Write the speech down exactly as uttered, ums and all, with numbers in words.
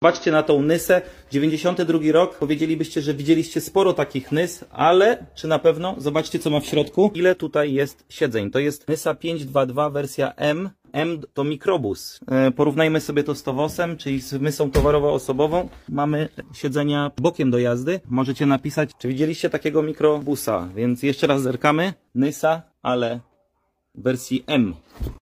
Zobaczcie na tą Nysę, dziewięćdziesiąty drugi rok, powiedzielibyście, że widzieliście sporo takich Nys, ale czy na pewno? Zobaczcie, co ma w środku. Ile tutaj jest siedzeń? To jest Nysa pięćset dwadzieścia dwa wersja M. M to mikrobus. E, porównajmy sobie to z Towosem, czyli z Nysą towarowo-osobową. Mamy siedzenia bokiem do jazdy. Możecie napisać, czy widzieliście takiego mikrobusa. Więc jeszcze raz zerkamy. Nysa, ale w wersji M.